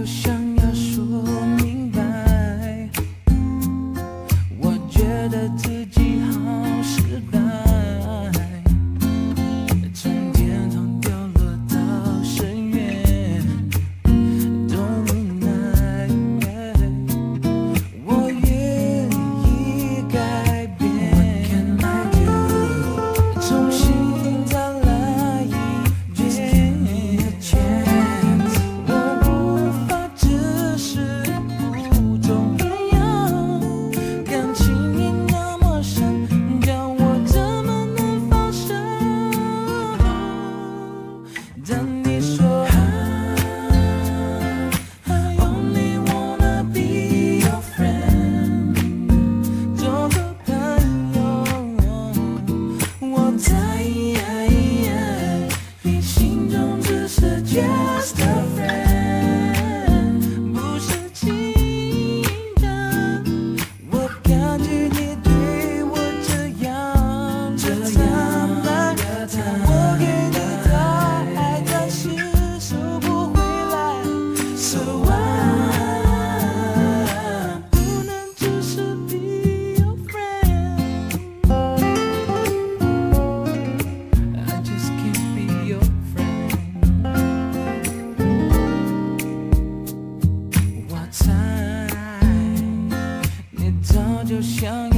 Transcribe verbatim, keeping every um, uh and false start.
就想要说明白，我觉得自己好失败，从天堂掉落到深渊，都无奈。我愿意改变，重新再来一遍。我无法只是不重要，感情已那么深，叫我怎么能放手？当你说 I only wanna be your friend， 做个朋友，我在你心中只是 just a friend， 不是情人。我感觉你对我这样这样爱，我给你的爱，但是收不回来。So I 不能只是 be your friend， I just can't be your friend。我猜你早就想